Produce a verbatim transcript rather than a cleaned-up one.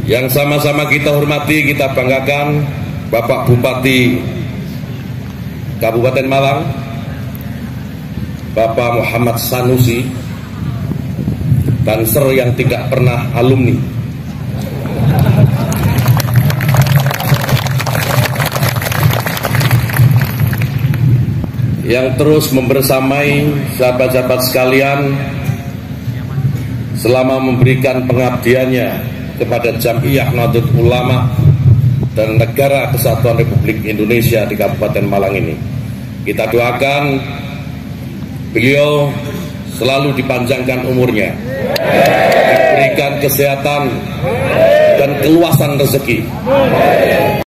Yang sama-sama kita hormati, kita banggakan, Bapak Bupati Kabupaten Malang, Bapak Muhammad Sanusi, Banser yang tidak pernah alumni. Yang terus membersamai sahabat-sahabat sekalian selama memberikan pengabdiannya kepada Jam'iyah Nahdlatul Ulama dan Negara Kesatuan Republik Indonesia di Kabupaten Malang ini. Kita doakan beliau selalu dipanjangkan umurnya, diberikan kesehatan dan keluasan rezeki.